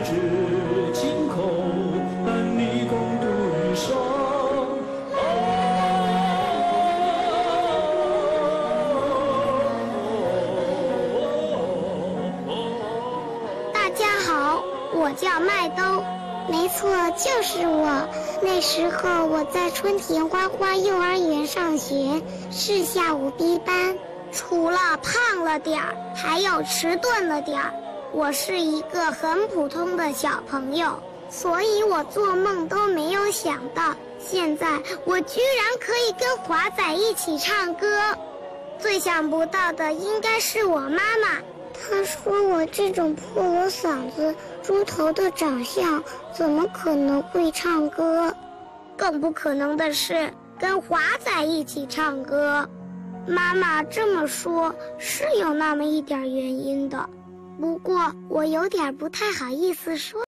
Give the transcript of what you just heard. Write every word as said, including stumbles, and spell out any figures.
至今后，伴你共度余生。 大家好，我叫麦兜。没错，就是我。那时候我在春田花花幼儿园上学，是下午 B 班。除了胖了点儿，还有迟钝了点儿。我是一个很普通的小朋友，所以我做梦都没有想到，现在我居然可以跟华仔一起唱歌。最想不到的应该是我妈妈，她说我这种破锣嗓子、猪头的长相，怎么可能会唱歌？更不可能的是跟华仔一起唱歌。妈妈这么说是有那么一点原因的，不过我有点不太好意思说。